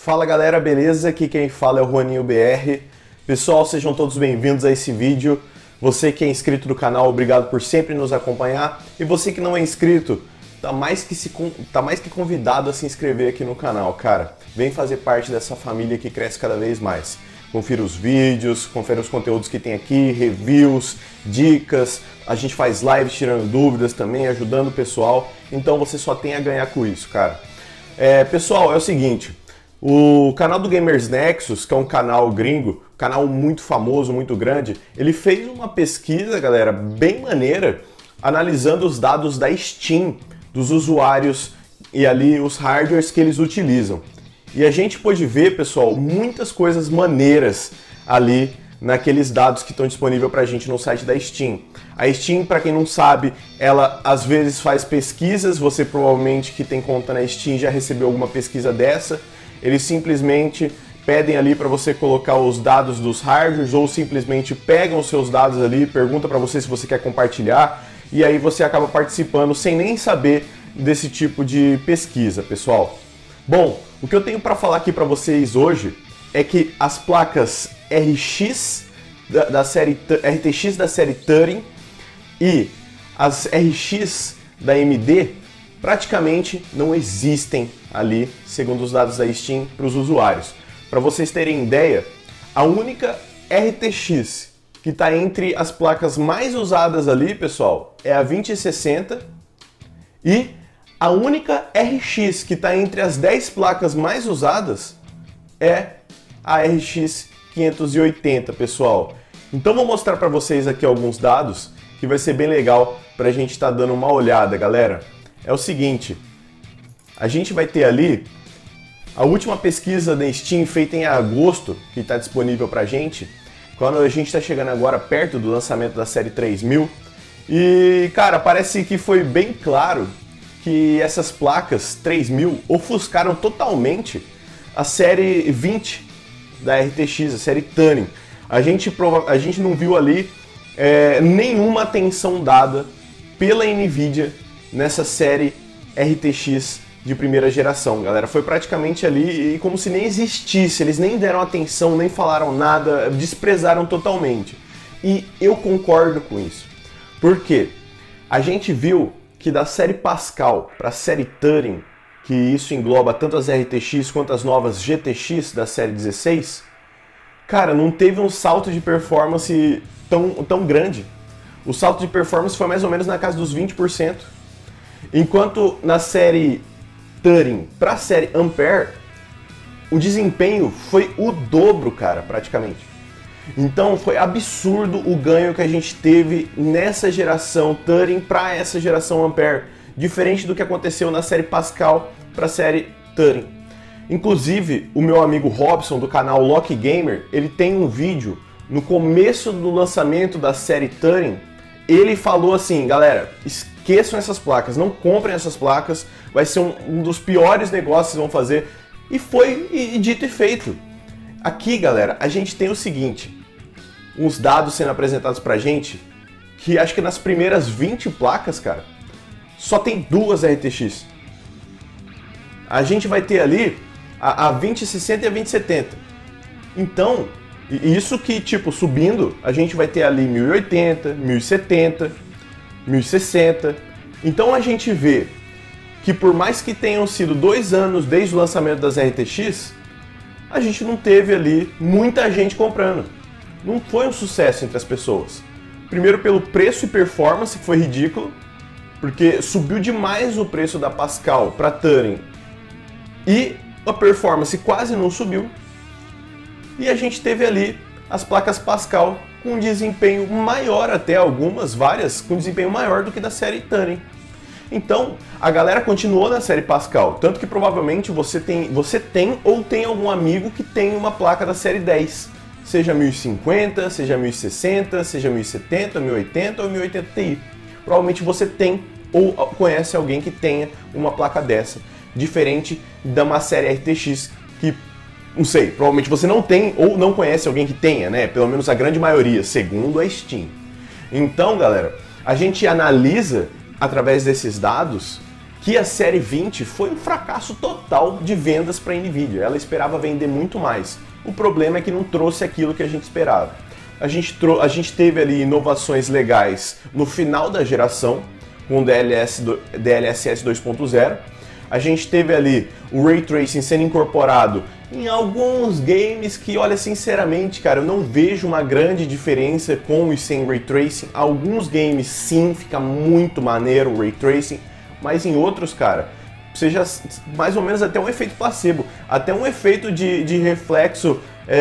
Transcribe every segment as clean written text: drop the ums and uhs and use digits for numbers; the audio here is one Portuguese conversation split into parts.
Fala galera, beleza? Aqui quem fala é o Juaninho BR. Pessoal, sejam todos bem-vindos a esse vídeo. Você que é inscrito do canal, obrigado por sempre nos acompanhar. E você que não é inscrito, tá mais que convidado a se inscrever aqui no canal, cara. Vem fazer parte dessa família que cresce cada vez mais. Confira os vídeos, confira os conteúdos que tem aqui, reviews, dicas. A gente faz lives tirando dúvidas também, ajudando o pessoal. Então você só tem a ganhar com isso, cara. Pessoal, é o seguinte. O canal do Gamers Nexus, que é um canal gringo, canal muito famoso, muito grande, ele fez uma pesquisa, galera, bem maneira, analisando os dados da Steam, dos usuários e ali os hardwares que eles utilizam. E a gente pôde ver, pessoal, muitas coisas maneiras ali naqueles dados que estão disponíveis pra gente no site da Steam. A Steam, para quem não sabe, ela às vezes faz pesquisas, você provavelmente que tem conta na Steam já recebeu alguma pesquisa dessa. Eles simplesmente pedem ali para você colocar os dados dos hardwares ou simplesmente pegam os seus dados ali, pergunta para você se você quer compartilhar e aí você acaba participando sem nem saber desse tipo de pesquisa, pessoal. Bom, o que eu tenho para falar aqui para vocês hoje é que as placas RTX da série Turing e as RX da AMD praticamente não existem ali, segundo os dados da Steam, para os usuários. Para vocês terem ideia, a única RTX que está entre as placas mais usadas ali, pessoal, é a 2060 e a única RX que está entre as 10 placas mais usadas é a RX 580, pessoal. Então vou mostrar para vocês aqui alguns dados que vai ser bem legal para a gente estar dando uma olhada, galera. É o seguinte, a gente vai ter ali a última pesquisa da Steam feita em agosto, que está disponível para a gente, quando a gente está chegando agora perto do lançamento da série 3000. E, cara, parece que foi bem claro que essas placas 3000 ofuscaram totalmente a série 20 da RTX, a série Turing. A gente não viu ali nenhuma atenção dada pela NVIDIA nessa série RTX de primeira geração, galera. Foi praticamente ali como se nem existisse, eles nem deram atenção, nem falaram nada, desprezaram totalmente. E eu concordo com isso. Por quê? A gente viu que da série Pascal para a série Turing, que isso engloba tanto as RTX quanto as novas GTX da série 16, cara, não teve um salto de performance tão grande. O salto de performance foi mais ou menos na casa dos 20%. Enquanto na série Turing para a série Ampere, o desempenho foi o dobro, cara, praticamente. Então foi absurdo o ganho que a gente teve nessa geração Turing para essa geração Ampere, diferente do que aconteceu na série Pascal para a série Turing. Inclusive, o meu amigo Robson do canal Lock Gamer, ele tem um vídeo no começo do lançamento da série Turing. Ele falou assim, galera, esqueçam essas placas, não comprem essas placas, vai ser um dos piores negócios que vão fazer. E foi dito e feito. Aqui, galera, a gente tem o seguinte, uns dados sendo apresentados pra gente, que acho que nas primeiras 20 placas, cara, só tem duas RTX. A gente vai ter ali a 2060 e a 2070. Então, isso que, tipo, subindo, a gente vai ter ali 1080, 1070, 1060. Então a gente vê que por mais que tenham sido 2 anos desde o lançamento das RTX, a gente não teve ali muita gente comprando. Não foi um sucesso entre as pessoas. Primeiro pelo preço e performance, que foi ridículo, porque subiu demais o preço da Pascal para Turing e a performance quase não subiu. E a gente teve ali as placas Pascal com um desempenho maior, até várias, com desempenho maior do que da série Turing. Então, a galera continuou na série Pascal, tanto que provavelmente você tem ou tem algum amigo que tem uma placa da série 10, seja 1050, seja 1060, seja 1070, 1080 ou 1080 Ti. Provavelmente você tem ou conhece alguém que tenha uma placa dessa, diferente de uma série RTX que, não sei, provavelmente você não tem ou não conhece alguém que tenha, né? Pelo menos a grande maioria, segundo a Steam. Então, galera, a gente analisa através desses dados que a série 20 foi um fracasso total de vendas para a Nvidia. Ela esperava vender muito mais. O problema é que não trouxe aquilo que a gente esperava. A gente teve ali inovações legais no final da geração, com o DLSS 2.0. A gente teve ali o Ray Tracing sendo incorporado em alguns games que, olha, sinceramente, cara, eu não vejo uma grande diferença com e sem Ray Tracing. Alguns games, sim, fica muito maneiro o Ray Tracing, mas em outros, cara, seja mais ou menos até um efeito placebo, até um efeito de reflexo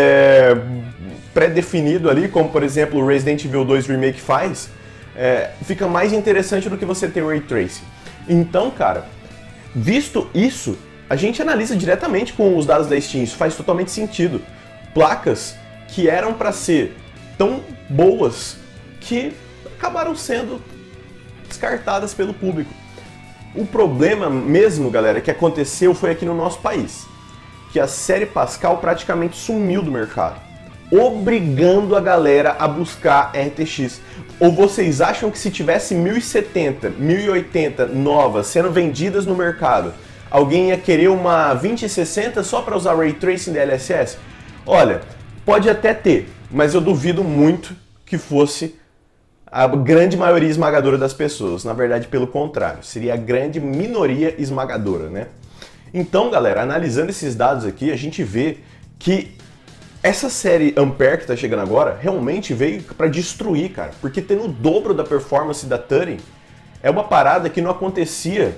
pré-definido ali, como por exemplo o Resident Evil 2 Remake faz, fica mais interessante do que você ter o Ray Tracing. Então, cara, visto isso, a gente analisa diretamente com os dados da Steam, isso faz totalmente sentido. Placas que eram para ser tão boas que acabaram sendo descartadas pelo público. O problema mesmo, galera, que aconteceu foi aqui no nosso país, que a série Pascal praticamente sumiu do mercado, obrigando a galera a buscar RTX. Ou vocês acham que se tivesse 1070, 1080 novas sendo vendidas no mercado, alguém ia querer uma 2060 só para usar Ray Tracing DLSS? Olha, pode até ter, mas eu duvido muito que fosse a grande maioria esmagadora das pessoas. Na verdade, pelo contrário, seria a grande minoria esmagadora, né? Então, galera, analisando esses dados aqui, a gente vê que essa série Ampere que tá chegando agora realmente veio para destruir, cara, porque tendo o dobro da performance da Turing é uma parada que não acontecia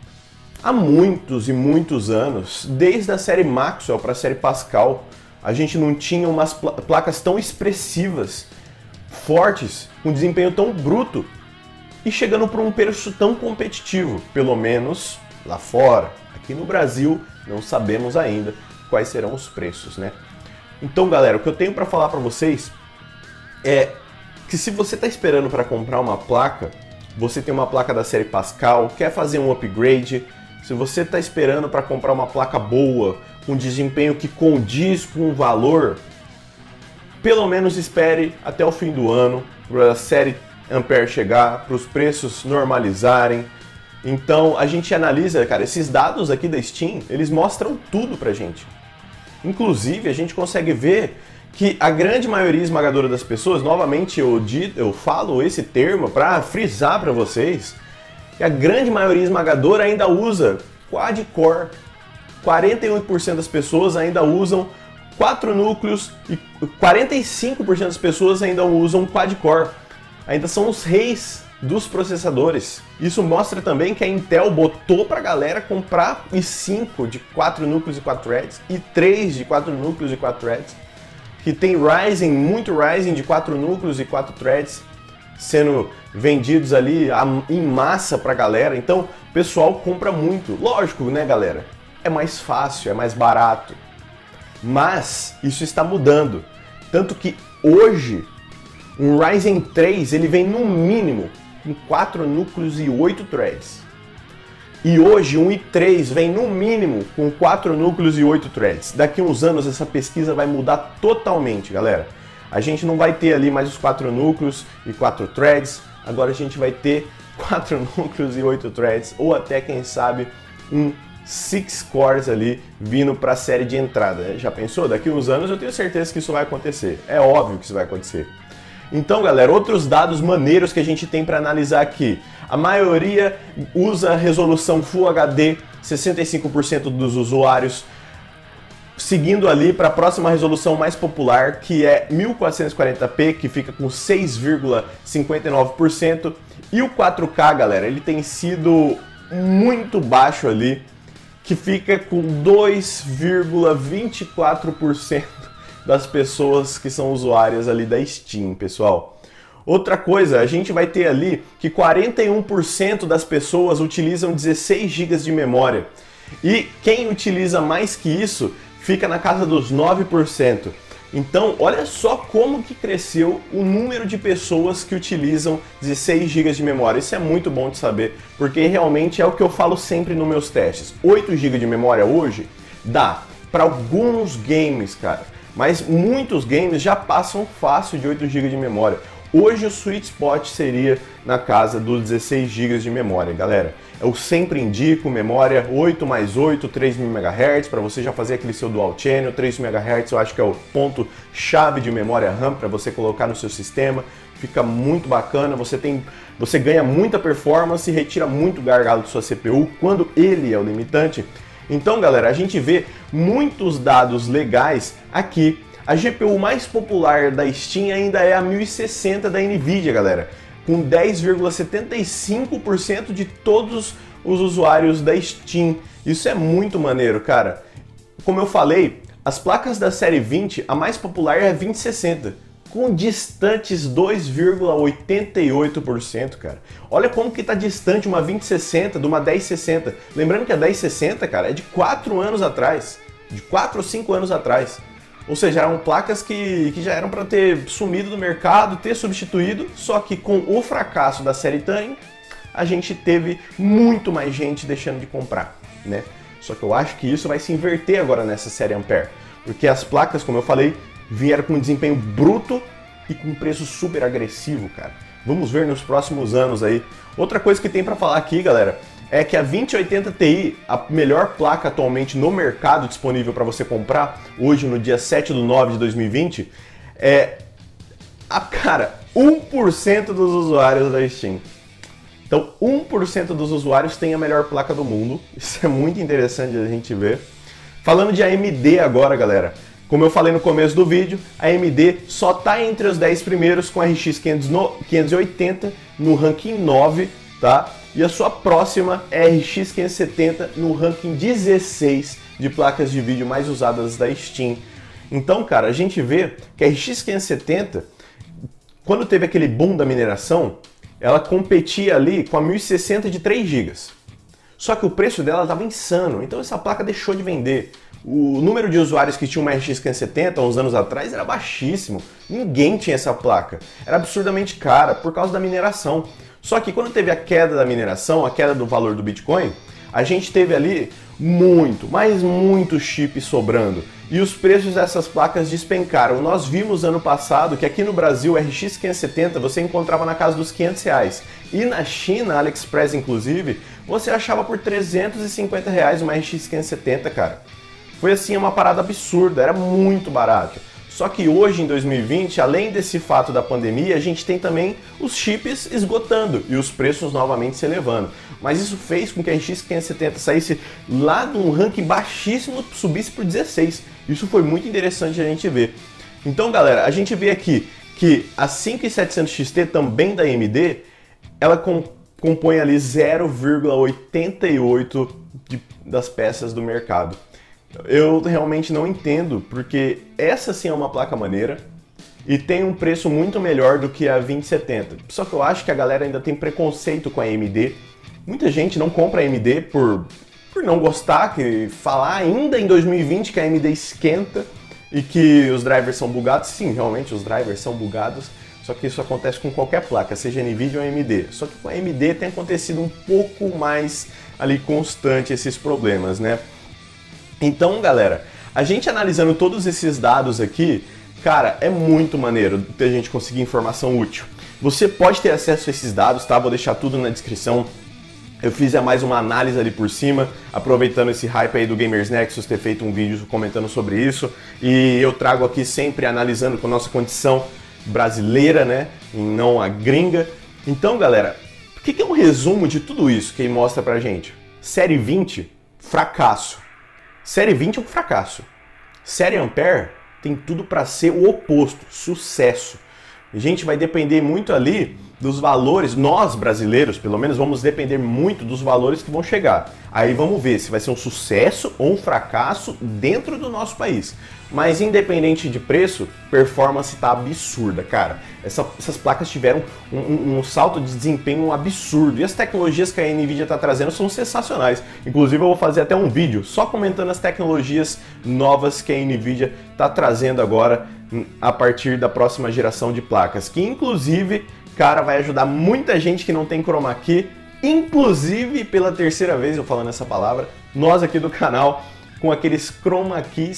há muitos e muitos anos. Desde a série Maxwell para a série Pascal, a gente não tinha umas placas tão expressivas, fortes, com desempenho tão bruto e chegando por um preço tão competitivo, pelo menos lá fora. Aqui no Brasil não sabemos ainda quais serão os preços, né? Então, galera, o que eu tenho para falar para vocês é que se você está esperando para comprar uma placa, você tem uma placa da série Pascal, quer fazer um upgrade, se você está esperando para comprar uma placa boa, com desempenho que condiz com o valor, pelo menos espere até o fim do ano para a série Ampere chegar, para os preços normalizarem. Então a gente analisa, cara, esses dados aqui da Steam, eles mostram tudo pra gente. Inclusive a gente consegue ver que a grande maioria esmagadora das pessoas, novamente eu falo esse termo para frisar para vocês, que a grande maioria esmagadora ainda usa quad-core. 48% das pessoas ainda usam 4 núcleos e 45% das pessoas ainda usam quad-core. Ainda são os reis dos processadores. Isso mostra também que a Intel botou pra galera comprar i5 de 4 núcleos e 4 threads e 3 de 4 núcleos e 4 threads, que tem Ryzen, muito Ryzen de 4 núcleos e 4 threads sendo vendidos ali em massa pra galera. Então o pessoal compra muito. Lógico, né, galera? É mais fácil, é mais barato. Mas isso está mudando. Tanto que hoje um Ryzen 3 ele vem no mínimo com 4 núcleos e 8 threads. E hoje um i3 vem no mínimo com 4 núcleos e 8 threads. Daqui a uns anos essa pesquisa vai mudar totalmente, galera. A gente não vai ter ali mais os 4 núcleos e 4 threads. Agora a gente vai ter 4 núcleos e 8 threads. Ou até, quem sabe, um 6 cores ali vindo para a série de entrada. Já pensou? Daqui a uns anos eu tenho certeza que isso vai acontecer. É óbvio que isso vai acontecer. Então, galera, outros dados maneiros que a gente tem para analisar aqui. A maioria usa resolução Full HD, 65% dos usuários, seguindo ali para a próxima resolução mais popular, que é 1440p, que fica com 6,59%. E o 4K, galera, ele tem sido muito baixo ali, que fica com 2,24% das pessoas que são usuárias ali da Steam, pessoal. Outra coisa, a gente vai ter ali que 41% das pessoas utilizam 16 GB de memória. E quem utiliza mais que isso fica na casa dos 9%. Então, olha só como que cresceu o número de pessoas que utilizam 16 GB de memória. Isso é muito bom de saber, porque realmente é o que eu falo sempre nos meus testes. 8 GB de memória hoje dá para alguns games, cara. Mas muitos games já passam fácil de 8 GB de memória. Hoje o sweet spot seria na casa dos 16 GB de memória, galera. Eu sempre indico memória 8 mais 8, 3.000 MHz, para você já fazer aquele seu dual channel. 3.000 MHz eu acho que é o ponto-chave de memória RAM para você colocar no seu sistema. Fica muito bacana, você ganha muita performance e retira muito gargalo da sua CPU quando ele é o limitante. Então, galera, a gente vê muitos dados legais aqui. A GPU mais popular da Steam ainda é a 1060 da Nvidia, galera, com 10,75% de todos os usuários da Steam. Isso é muito maneiro, cara. Como eu falei, as placas da série 20, a mais popular é a 2060, com distantes 2,88%, cara. Olha como que tá distante uma 2060 de uma 1060. Lembrando que a 1060, cara, é de 4 anos atrás, de 4 ou 5 anos atrás. Ou seja, eram placas que já eram para ter sumido do mercado, ter substituído, só que com o fracasso da série Titanium, a gente teve muito mais gente deixando de comprar, né? Só que eu acho que isso vai se inverter agora nessa série Ampere, porque as placas, como eu falei, vieram com um desempenho bruto e com um preço super agressivo, cara. Vamos ver nos próximos anos aí. Outra coisa que tem para falar aqui, galera, é que a 2080 Ti, a melhor placa atualmente no mercado disponível para você comprar, hoje no dia 7/9 de 2020, é, cara, 1% dos usuários da Steam. Então, 1% dos usuários tem a melhor placa do mundo. Isso é muito interessante a gente ver. Falando de AMD agora, galera, como eu falei no começo do vídeo, a AMD só está entre os 10 primeiros com a RX 580 no ranking 9, tá? E a sua próxima é a RX 570 no ranking 16 de placas de vídeo mais usadas da Steam. Então, cara, a gente vê que a RX 570, quando teve aquele boom da mineração, ela competia ali com a 1060 de 3 GB. Só que o preço dela estava insano, então essa placa deixou de vender. O número de usuários que tinham uma RX 570 uns anos atrás era baixíssimo. Ninguém tinha essa placa. Era absurdamente cara por causa da mineração. Só que quando teve a queda da mineração, a queda do valor do Bitcoin, a gente teve ali muito, mas muito chip sobrando. E os preços dessas placas despencaram. Nós vimos ano passado que aqui no Brasil, o RX 570 você encontrava na casa dos R$500. E na China, AliExpress inclusive, você achava por R$350 uma RX 570, cara. Foi assim uma parada absurda, era muito barato. Só que hoje, em 2020, além desse fato da pandemia, a gente tem também os chips esgotando e os preços novamente se elevando. Mas isso fez com que a RX 570 saísse lá de um ranking baixíssimo, subisse para o 16. Isso foi muito interessante a gente ver. Então, galera, a gente vê aqui que a 5700 XT, também da AMD, ela compõe ali 0,88 das peças do mercado. Eu realmente não entendo, porque essa sim é uma placa maneira e tem um preço muito melhor do que a 2070. Só que eu acho que a galera ainda tem preconceito com a AMD. Muita gente não compra a AMD por não gostar, que falar ainda em 2020 que a AMD esquenta e que os drivers são bugados. Sim, realmente os drivers são bugados, só que isso acontece com qualquer placa, seja Nvidia ou AMD. Só que com a AMD tem acontecido um pouco mais ali constante esses problemas, né? Então, galera, a gente analisando todos esses dados aqui, cara, é muito maneiro a gente conseguir informação útil. Você pode ter acesso a esses dados, tá? Vou deixar tudo na descrição. Eu fiz mais uma análise ali por cima, aproveitando esse hype aí do Gamers Nexus, ter feito um vídeo comentando sobre isso. E eu trago aqui sempre analisando com a nossa condição brasileira, né? E não a gringa. Então, galera, o que é um resumo de tudo isso que mostra pra gente? Série 20, fracasso. Série 20 é um fracasso. Série Ampere tem tudo para ser o oposto, sucesso. A gente vai depender muito ali dos valores, nós brasileiros, pelo menos, vamos depender muito dos valores que vão chegar. Aí vamos ver se vai ser um sucesso ou um fracasso dentro do nosso país. Mas independente de preço, performance tá absurda, cara. Essas placas tiveram um salto de desempenho absurdo. E as tecnologias que a Nvidia tá trazendo são sensacionais. Inclusive eu vou fazer até um vídeo só comentando as tecnologias novas que a Nvidia tá trazendo agora a partir da próxima geração de placas. Que inclusive, cara, vai ajudar muita gente que não tem chroma key. Inclusive, pela terceira vez eu falando essa palavra, nós aqui do canal, com aqueles chroma keys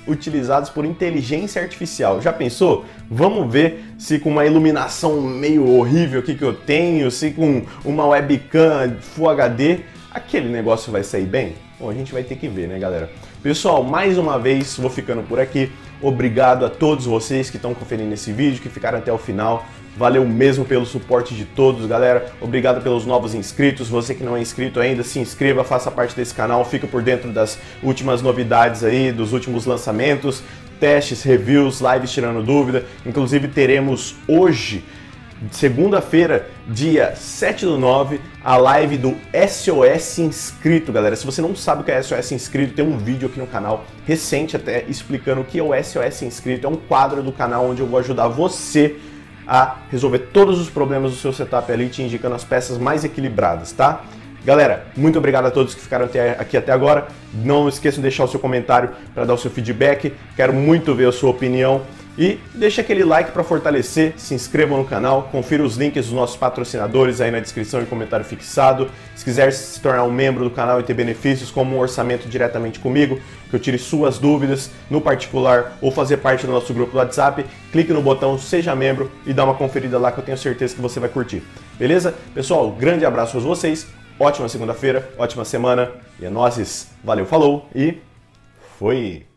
utilizados por inteligência artificial. Já pensou? Vamos ver se com uma iluminação meio horrível aqui que eu tenho, se com uma webcam Full HD, aquele negócio vai sair bem? Bom, a gente vai ter que ver, né, galera? Pessoal, mais uma vez, vou ficando por aqui. Obrigado a todos vocês que estão conferindo esse vídeo, que ficaram até o final. Valeu mesmo pelo suporte de todos, galera. Obrigado pelos novos inscritos. Você que não é inscrito ainda, se inscreva, faça parte desse canal, fica por dentro das últimas novidades aí, dos últimos lançamentos, testes, reviews, lives tirando dúvida. Inclusive teremos hoje, segunda-feira, dia 7/9, a live do SOS Inscrito, galera. Se você não sabe o que é SOS Inscrito, tem um vídeo aqui no canal, recente até, explicando o que é o SOS Inscrito. É um quadro do canal onde eu vou ajudar você a resolver todos os problemas do seu setup ali, te indicando as peças mais equilibradas, tá? Galera, muito obrigado a todos que ficaram aqui até agora. Não esqueçam de deixar o seu comentário para dar o seu feedback. Quero muito ver a sua opinião. E deixa aquele like para fortalecer, se inscreva no canal, confira os links dos nossos patrocinadores aí na descrição e comentário fixado. Se quiser se tornar um membro do canal e ter benefícios como um orçamento diretamente comigo, que eu tire suas dúvidas no particular ou fazer parte do nosso grupo do WhatsApp, clique no botão Seja Membro e dá uma conferida lá que eu tenho certeza que você vai curtir. Beleza? Pessoal, grande abraço a vocês, ótima segunda-feira, ótima semana e é nóis. Valeu, falou e fui!